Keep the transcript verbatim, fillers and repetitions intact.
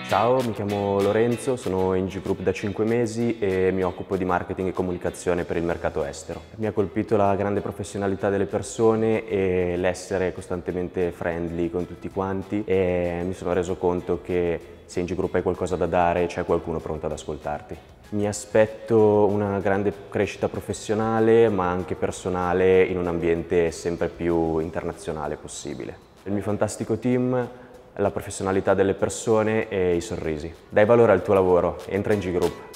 Ciao, mi chiamo Lorenzo, sono in G Group da cinque mesi e mi occupo di marketing e comunicazione per il mercato estero. Mi ha colpito la grande professionalità delle persone e l'essere costantemente friendly con tutti quanti, e mi sono reso conto che se in G Group hai qualcosa da dare c'è qualcuno pronto ad ascoltarti. Mi aspetto una grande crescita professionale ma anche personale in un ambiente sempre più internazionale possibile. Il mio fantastico team, la professionalità delle persone e i sorrisi. Dai valore al tuo lavoro, entra in G Group.